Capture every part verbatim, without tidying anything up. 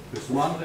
Bist du mal André?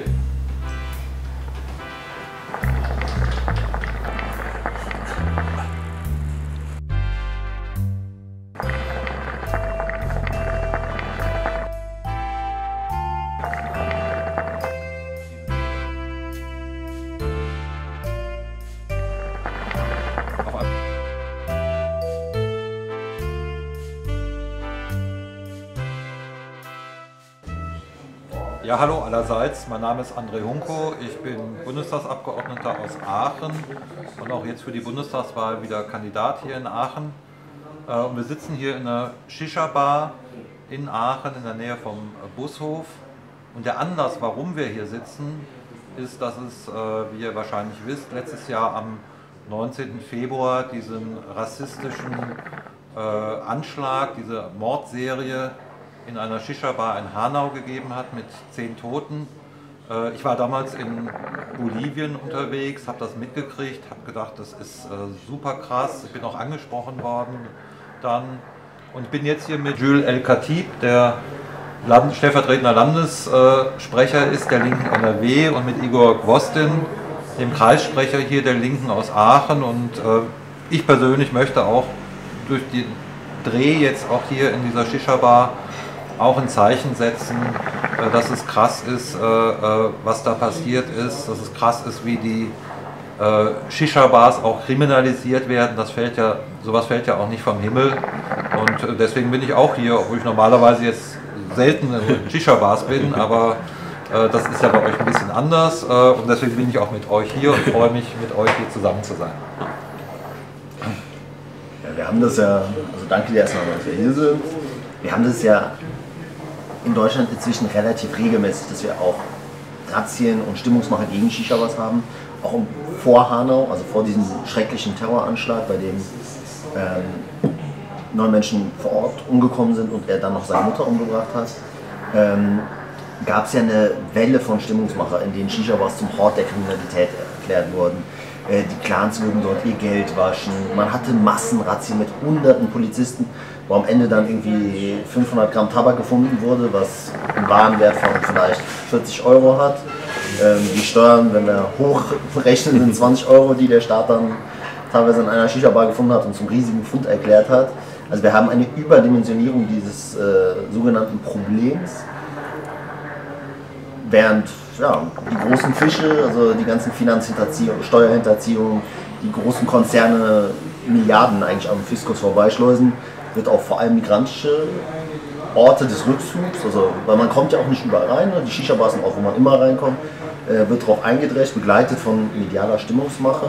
Ja, hallo allerseits, mein Name ist André Hunko, ich bin Bundestagsabgeordneter aus Aachen und auch jetzt für die Bundestagswahl wieder Kandidat hier in Aachen. Und wir sitzen hier in einer Shisha-Bar in Aachen in der Nähe vom Bushof. Und der Anlass, warum wir hier sitzen, ist, dass es, wie ihr wahrscheinlich wisst, letztes Jahr am neunzehnten Februar diesen rassistischen Anschlag, diese Mordserie in einer Shisha-Bar in Hanau gegeben hat mit zehn Toten. Ich war damals in Bolivien unterwegs, habe das mitgekriegt, habe gedacht, das ist super krass. Ich bin auch angesprochen worden dann. Und ich bin jetzt hier mit Jules El-Khatib, der Land stellvertretender Landessprecher ist der Linken N R W, und mit Igor Gwosdin, dem Kreissprecher hier der Linken aus Aachen. Und ich persönlich möchte auch durch den Dreh jetzt auch hier in dieser Shisha-Bar auch ein Zeichen setzen, dass es krass ist, was da passiert ist, dass es krass ist, wie die Shisha-Bars auch kriminalisiert werden. Das fällt ja, sowas fällt ja auch nicht vom Himmel, und deswegen bin ich auch hier, obwohl ich normalerweise jetzt selten in Shisha-Bars bin, aber das ist ja bei euch ein bisschen anders, und deswegen bin ich auch mit euch hier und freue mich, mit euch hier zusammen zu sein. Ja, wir haben das ja, also danke dir erstmal, dass wir hier sind. Wir haben das ja in Deutschland inzwischen relativ regelmäßig, dass wir auch Razzien und Stimmungsmacher gegen Shisha-Bars haben. Auch vor Hanau, also vor diesem schrecklichen Terroranschlag, bei dem ähm, neun Menschen vor Ort umgekommen sind und er dann noch seine Mutter umgebracht hat, ähm, gab es ja eine Welle von Stimmungsmacher, in denen Shisha-Bars zum Hort der Kriminalität erklärt wurden. Äh, die Clans würden dort ihr Geld waschen. Man hatte Massenrazzien mit hunderten Polizisten, wo am Ende dann irgendwie fünfhundert Gramm Tabak gefunden wurde, was einen Warenwert von vielleicht vierzig Euro hat. Ähm, die Steuern, wenn wir hochrechnen, sind zwanzig Euro, die der Staat dann teilweise in einer Shisha-Bar gefunden hat und zum riesigen Fund erklärt hat. Also wir haben eine Überdimensionierung dieses äh, sogenannten Problems, während ja, die großen Fische, also die ganzen Finanzhinterziehungen, Steuerhinterziehungen, die großen Konzerne Milliarden eigentlich am Fiskus vorbeischleusen, wird auch vor allem migrantische Orte des Rückzugs, also weil man kommt ja auch nicht überall rein, die Shisha-Bars sind auch, wo man immer reinkommt, äh, wird darauf eingedrescht, begleitet von medialer Stimmungsmache.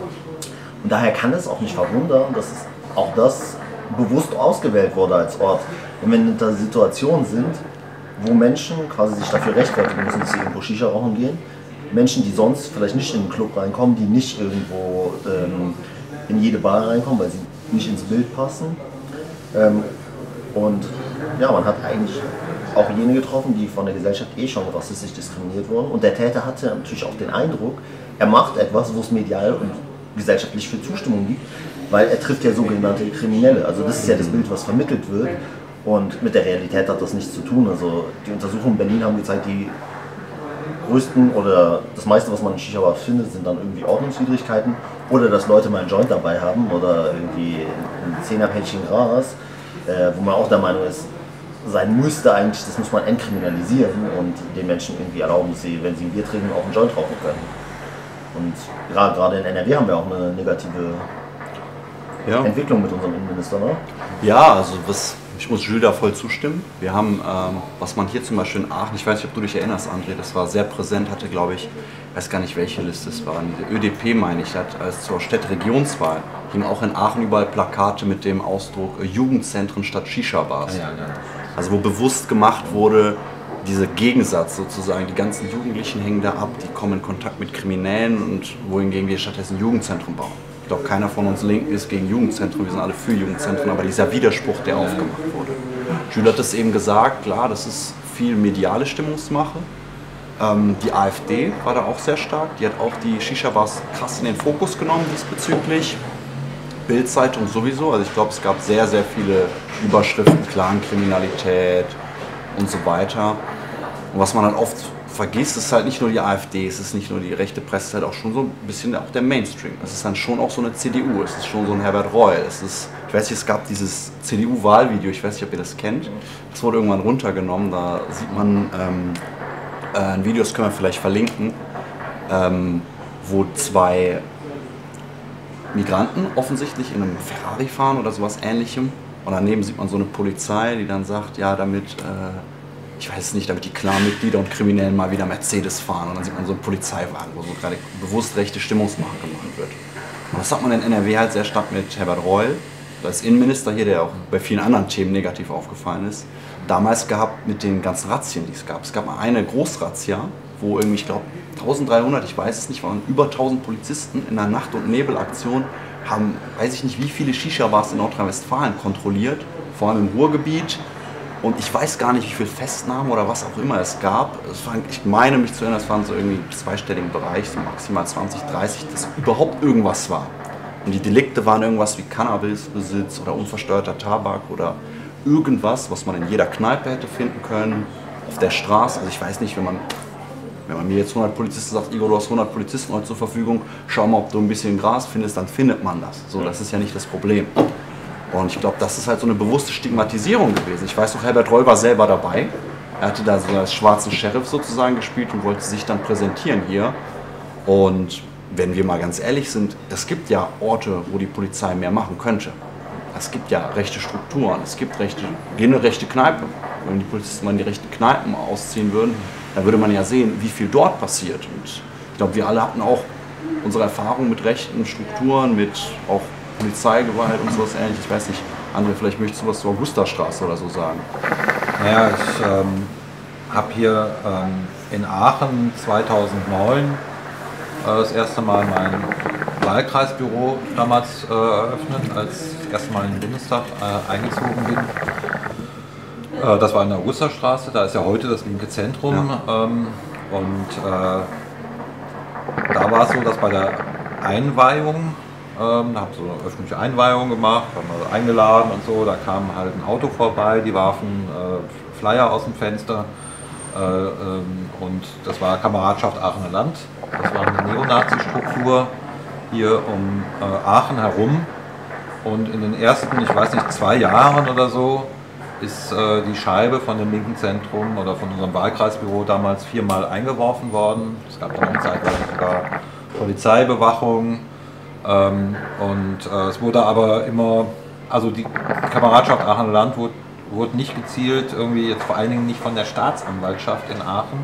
Und daher kann es auch nicht verwundern, dass es auch das bewusst ausgewählt wurde als Ort. Wenn wir in einer Situation sind, wo Menschen quasi sich dafür rechtfertigen müssen, dass sie irgendwo Shisha rauchen gehen, Menschen, die sonst vielleicht nicht in den Club reinkommen, die nicht irgendwo ähm, in jede Bar reinkommen, weil sie nicht ins Bild passen. Ähm, und ja, man hat eigentlich auch jene getroffen, die von der Gesellschaft eh schon rassistisch diskriminiert wurden. Und der Täter hatte natürlich auch den Eindruck, er macht etwas, wo es medial und gesellschaftlich für Zustimmung gibt, weil er trifft ja sogenannte Kriminelle. Also das ist ja das Bild, was vermittelt wird. Und mit der Realität hat das nichts zu tun. Also die Untersuchungen in Berlin haben gezeigt, die größten oder das meiste, was man in Shisha-Bars findet, sind dann irgendwie Ordnungswidrigkeiten oder dass Leute mal einen Joint dabei haben oder irgendwie ein Zehnerpäckchen Gras, äh, wo man auch der Meinung ist, sein müsste eigentlich, das muss man entkriminalisieren und den Menschen irgendwie erlauben, dass sie, wenn sie ein Bier trinken, auch einen Joint rauchen können. Und gerade, gerade in N R W haben wir auch eine negative ja. Entwicklung mit unserem Innenminister, ne? Ja, also was, ich muss Jules da voll zustimmen. Wir haben, ähm, was man hier zum Beispiel in Aachen, ich weiß nicht, ob du dich erinnerst, André, das war sehr präsent, hatte, glaube ich, ich weiß gar nicht, welche Liste es war, die Ö D P, meine ich, hat als zur Städteregierungswahl hingen auch in Aachen überall Plakate mit dem Ausdruck äh, Jugendzentren statt Shisha-Bars. Ja, ja, ja. Also wo bewusst gemacht wurde, dieser Gegensatz sozusagen, die ganzen Jugendlichen hängen da ab, die kommen in Kontakt mit Kriminellen und wohingegen wir stattdessen Jugendzentren bauen. Ich glaube, keiner von uns Linken ist gegen Jugendzentren, wir sind alle für Jugendzentren, aber dieser Widerspruch, der aufgemacht wurde. Jules hat es eben gesagt, klar, das ist viel mediale Stimmungsmache. Ähm, die AfD war da auch sehr stark, die hat auch die Shisha-Bars krass in den Fokus genommen diesbezüglich. Bild-Zeitung sowieso, also ich glaube, es gab sehr, sehr viele Überschriften, Clankriminalität und so weiter. Und was man halt oft vergisst, ist halt nicht nur die AfD, es ist nicht nur die rechte Presse, es ist halt auch schon so ein bisschen auch der Mainstream. Es ist dann schon auch so eine C D U, es ist schon so ein Herbert Reul. Es ist, ich weiß nicht, es gab dieses C D U-Wahlvideo, ich weiß nicht, ob ihr das kennt. Das wurde irgendwann runtergenommen, da sieht man ähm, äh, ein Video, das können wir vielleicht verlinken, ähm, wo zwei Migranten offensichtlich in einem Ferrari fahren oder sowas Ähnlichem. Und daneben sieht man so eine Polizei, die dann sagt, ja, damit... Äh, ich weiß es nicht, damit die Clan-Mitglieder und Kriminellen mal wieder Mercedes fahren. Und dann sieht man so einen Polizeiwagen, wo so gerade bewusst rechte Stimmungsmache gemacht wird. Und das hat man in N R W halt sehr stark mit Herbert Reul, als Innenminister hier, der auch bei vielen anderen Themen negativ aufgefallen ist, damals gehabt mit den ganzen Razzien, die es gab. Es gab mal eine Großrazzia, wo irgendwie, ich glaube, eintausenddreihundert, ich weiß es nicht, waren über tausend Polizisten in einer Nacht- und Nebelaktion, haben, weiß ich nicht, wie viele Shisha-Bars in Nordrhein-Westfalen kontrolliert, vor allem im Ruhrgebiet. Und ich weiß gar nicht, wie viele Festnahmen oder was auch immer es gab. Es waren, ich meine mich zu erinnern, es waren so irgendwie im zweistelligen Bereich, so maximal zwanzig, dreißig, dass überhaupt irgendwas war. Und die Delikte waren irgendwas wie Cannabisbesitz oder unversteuerter Tabak oder irgendwas, was man in jeder Kneipe hätte finden können, auf der Straße. Also ich weiß nicht, wenn man, wenn man mir jetzt hundert Polizisten sagt, Igor, du hast hundert Polizisten heute zur Verfügung, schau mal, ob du ein bisschen Gras findest, dann findet man das. So, das ist ja nicht das Problem. Und ich glaube, das ist halt so eine bewusste Stigmatisierung gewesen. Ich weiß noch, Herbert Reul war selber dabei. Er hatte da so als schwarzen Sheriff sozusagen gespielt und wollte sich dann präsentieren hier. Und wenn wir mal ganz ehrlich sind, es gibt ja Orte, wo die Polizei mehr machen könnte. Es gibt ja rechte Strukturen, es gibt rechte, eine rechte Kneipe. Wenn die Polizisten mal in die rechten Kneipen ausziehen würden, dann würde man ja sehen, wie viel dort passiert. Und ich glaube, wir alle hatten auch unsere Erfahrung mit rechten Strukturen, mit auch Polizeigewalt und sowas ähnliches. Ich weiß nicht, André, vielleicht möchtest du was zur Augustastraße oder so sagen. Naja, ich ähm, habe hier ähm, in Aachen zweitausendneun äh, das erste Mal mein Wahlkreisbüro damals äh, eröffnet, als ich das erste Mal in den Bundestag äh, eingezogen bin. Äh, das war in der Augustastraße, da ist ja heute das linke Zentrum. Ja. Ähm, und äh, da war es so, dass bei der Einweihung, Ähm, da habe so eine öffentliche Einweihung gemacht, haben wir eingeladen und so, da kam halt ein Auto vorbei, die warfen äh, Flyer aus dem Fenster äh, ähm, und das war Kameradschaft Aachener Land. Das war eine Neonazi-Struktur hier um äh, Aachen herum und in den ersten, ich weiß nicht, zwei Jahren oder so ist äh, die Scheibe von dem linken Zentrum oder von unserem Wahlkreisbüro damals viermal eingeworfen worden. Es gab dann zeitweise sogar Polizeibewachung. Ähm, und äh, es wurde aber immer, also die Kameradschaft Aachener Land wurde, wurde nicht gezielt, irgendwie jetzt vor allen Dingen nicht von der Staatsanwaltschaft in Aachen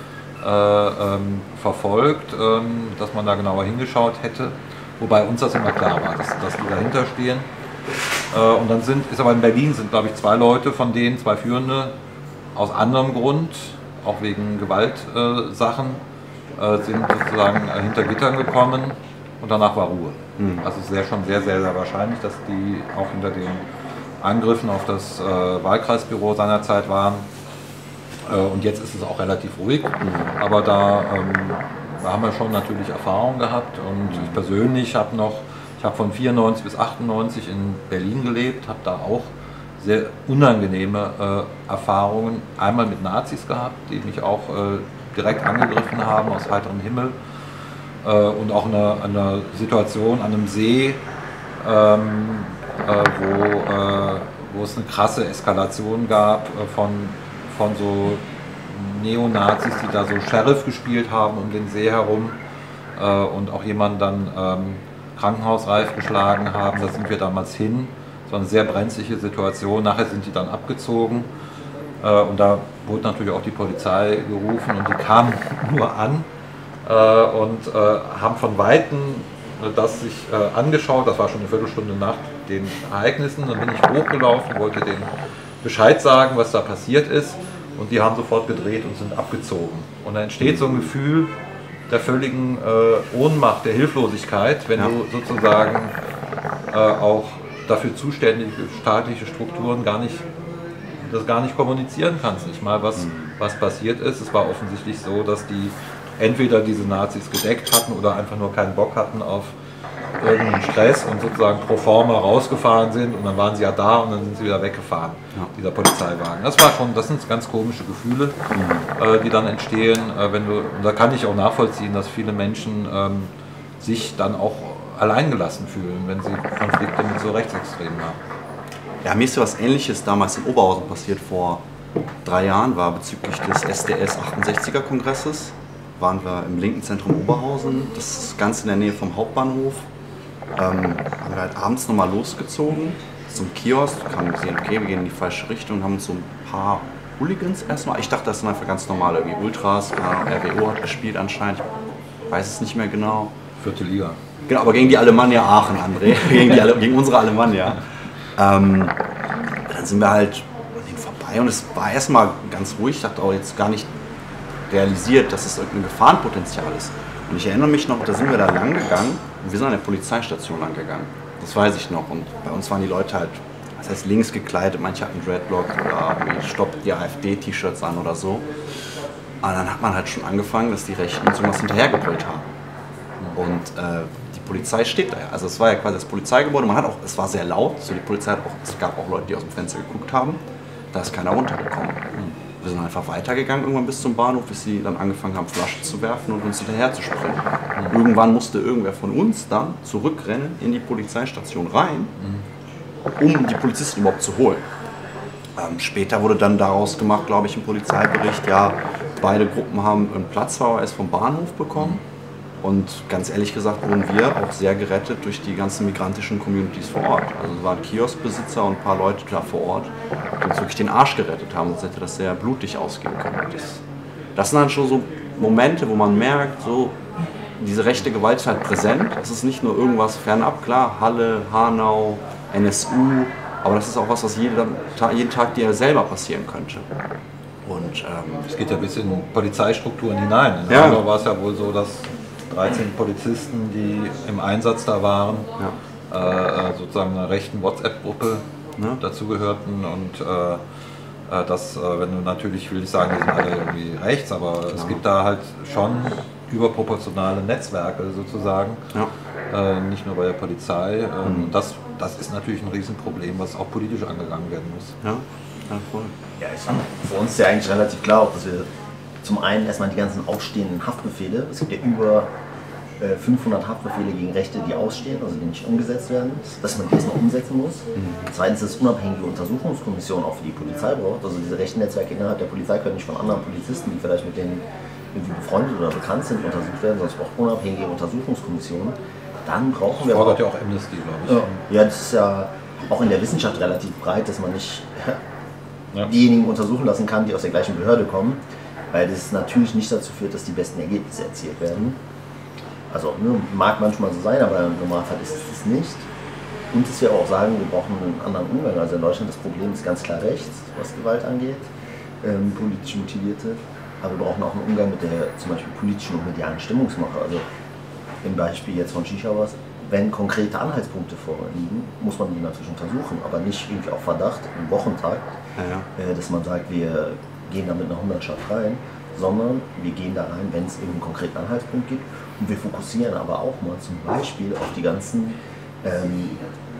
äh, ähm, verfolgt, ähm, dass man da genauer hingeschaut hätte, wobei uns das immer klar war, dass, dass die dahinter stehen. Äh, und dann sind, ist aber in Berlin sind glaube ich zwei Leute von denen, zwei Führende, aus anderem Grund, auch wegen Gewaltsachen, äh, sind sozusagen äh, hinter Gittern gekommen. Und danach war Ruhe. Mhm. Also es ist ja schon sehr, sehr, sehr wahrscheinlich, dass die auch hinter den Angriffen auf das äh, Wahlkreisbüro seinerzeit waren. Äh, und jetzt ist es auch relativ ruhig. Mhm. Aber da, ähm, da haben wir schon natürlich Erfahrung gehabt. Und mhm. ich persönlich habe noch, ich habe von vierundneunzig bis achtundneunzig in Berlin gelebt, habe da auch sehr unangenehme äh, Erfahrungen. Einmal mit Nazis gehabt, die mich auch äh, direkt angegriffen haben aus heiterem Himmel. Und auch eine, eine Situation an einem See, ähm, äh, wo, äh, wo es eine krasse Eskalation gab äh, von, von so Neonazis, die da so Sheriff gespielt haben um den See herum äh, und auch jemanden dann ähm, krankenhausreif geschlagen haben. Da sind wir damals hin. Es war eine sehr brenzliche Situation. Nachher sind die dann abgezogen äh, und da wurde natürlich auch die Polizei gerufen und die kamen nur an. Und äh, haben von Weitem das sich äh, angeschaut, das war schon eine Viertelstunde nach den Ereignissen, dann bin ich hochgelaufen, wollte denen Bescheid sagen, was da passiert ist und die haben sofort gedreht und sind abgezogen. Und dann entsteht so ein Gefühl der völligen äh, Ohnmacht, der Hilflosigkeit, wenn ja. du sozusagen äh, auch dafür zuständige staatliche Strukturen gar nicht, das gar nicht kommunizieren kannst, nicht mal was, mhm. was passiert ist. Es war offensichtlich so, dass die entweder diese Nazis gedeckt hatten oder einfach nur keinen Bock hatten auf irgendeinen Stress und sozusagen pro forma rausgefahren sind und dann waren sie ja da und dann sind sie wieder weggefahren, ja. dieser Polizeiwagen. Das war schon, das sind ganz komische Gefühle, mhm. äh, die dann entstehen, äh, wenn du, und da kann ich auch nachvollziehen, dass viele Menschen ähm, sich dann auch alleingelassen fühlen, wenn sie Konflikte mit so Rechtsextremen haben. Ja, mir ist ja was Ähnliches damals in Oberhausen passiert, vor drei Jahren war bezüglich des S D S achtundsechziger Kongresses. Waren wir im linken Zentrum Oberhausen, das ist ganz in der Nähe vom Hauptbahnhof. Ähm, haben wir halt abends nochmal losgezogen zum Kiosk, haben gesehen, okay, wir gehen in die falsche Richtung, haben uns so ein paar Hooligans erstmal, ich dachte, das sind einfach ganz normale irgendwie Ultras, R W O hat gespielt anscheinend, ich weiß es nicht mehr genau. Vierte Liga. Genau, aber gegen die Alemannia Aachen, André, gegen, die, gegen unsere Alemannia. Ähm, dann sind wir halt an denen vorbei und es war erstmal ganz ruhig, ich dachte auch jetzt gar nicht realisiert, dass es irgendein Gefahrenpotenzial ist. Und ich erinnere mich noch, da sind wir da lang gegangen und wir sind an der Polizeistation lang gegangen. Das weiß ich noch. Und bei uns waren die Leute halt, das heißt links gekleidet, manche hatten Dreadlock oder irgendwie stoppt die AfD-T-Shirts an oder so. Aber dann hat man halt schon angefangen, dass die Rechten uns irgendwas hinterhergebrüllt haben. Und äh, die Polizei steht da ja. Also es war ja quasi das Polizeigebäude, man hat auch, es war sehr laut, so die Polizei hat auch, es gab auch Leute, die aus dem Fenster geguckt haben. Da ist keiner runtergekommen. Wir sind einfach weitergegangen irgendwann bis zum Bahnhof, bis sie dann angefangen haben, Flaschen zu werfen und uns hinterher zu springen. Mhm. Irgendwann musste irgendwer von uns dann zurückrennen in die Polizeistation rein, mhm. um die Polizisten überhaupt zu holen. Ähm, später wurde dann daraus gemacht, glaube ich, im Polizeibericht, ja, beide Gruppen haben einen Platzverweis erst vom Bahnhof bekommen. Mhm. Und ganz ehrlich gesagt wurden wir auch sehr gerettet durch die ganzen migrantischen Communities vor Ort. Also es waren Kioskbesitzer und ein paar Leute da vor Ort, die uns wirklich den Arsch gerettet haben, sonst hätte das sehr blutig ausgehen können. Das, das sind dann schon so Momente, wo man merkt, so, diese rechte Gewalt ist halt präsent. Das ist nicht nur irgendwas fernab, klar, Halle, Hanau, N S U, aber das ist auch was, was jeden, jeden Tag dir selber passieren könnte. Und es ähm, geht ja bis in Polizeistrukturen hinein. In ja. Hanau war es ja wohl so, dass dreizehn Polizisten, die im Einsatz da waren, ja. äh, sozusagen einer rechten WhatsApp-Gruppe ja. dazugehörten und äh, das, äh, wenn du natürlich, will ich sagen, die sind alle irgendwie rechts, aber genau. es gibt da halt schon überproportionale Netzwerke sozusagen, ja. äh, nicht nur bei der Polizei. Äh, mhm. das, das ist natürlich ein Riesenproblem, was auch politisch angegangen werden muss. Ja, ja voll. Ja, ich, für uns ist ja eigentlich relativ klar, auch, dass wir zum einen erstmal die ganzen ausstehenden Haftbefehle, es gibt ja über äh, fünfhundert Haftbefehle gegen Rechte, die ausstehen, also die nicht umgesetzt werden, dass man die erstmal umsetzen muss. Mhm. Zweitens, dass es unabhängige Untersuchungskommissionen auch für die Polizei braucht, also diese rechten Netzwerke innerhalb der Polizei können nicht von anderen Polizisten, die vielleicht mit denen irgendwie befreundet oder bekannt sind, untersucht werden, sondern es braucht unabhängige Untersuchungskommissionen. Dann brauchen wir... Das fordert ja auch Amnesty, glaube ich. Ja, ja, das ist ja auch in der Wissenschaft relativ breit, dass man nicht ja. diejenigen untersuchen lassen kann, die aus der gleichen Behörde kommen. Weil das natürlich nicht dazu führt, dass die besten Ergebnisse erzielt werden. Also ne, mag manchmal so sein, aber im Normalfall ist es das nicht. Und dass wir auch sagen, wir brauchen einen anderen Umgang. Also in Deutschland das Problem ist ganz klar rechts, was Gewalt angeht, ähm, politisch motivierte. Aber wir brauchen auch einen Umgang mit der zum Beispiel politischen und medialen Stimmungsmache. Also im Beispiel jetzt von Shisha was, wenn konkrete Anhaltspunkte vorliegen, muss man die natürlich untersuchen, aber nicht irgendwie auf Verdacht im Wochentakt, ja, ja. Äh, dass man sagt, wir gehen da mit einer Hundertschaft rein, sondern wir gehen da rein, wenn es irgendeinen konkreten Anhaltspunkt gibt. Und wir fokussieren aber auch mal zum Beispiel auf die ganzen ähm,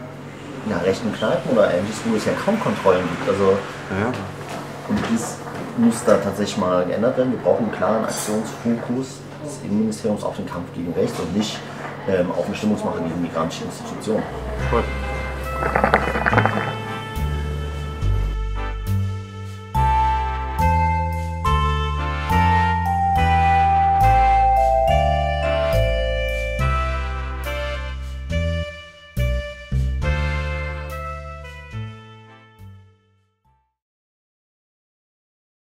ja, rechten Kneipen oder ähnliches, wo es ja kaum Kontrollen gibt. Also, ja. Und das muss da tatsächlich mal geändert werden. Wir brauchen einen klaren Aktionsfokus des Innenministeriums auf den Kampf gegen rechts und nicht ähm, auf eine Stimmungsmache gegen migrantische Institutionen. Cool.